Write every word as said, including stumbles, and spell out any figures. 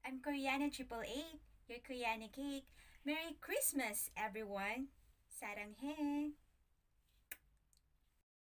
I'm Koreana Triple Eight, your Koreana cake. Merry Christmas, everyone! Saranghae!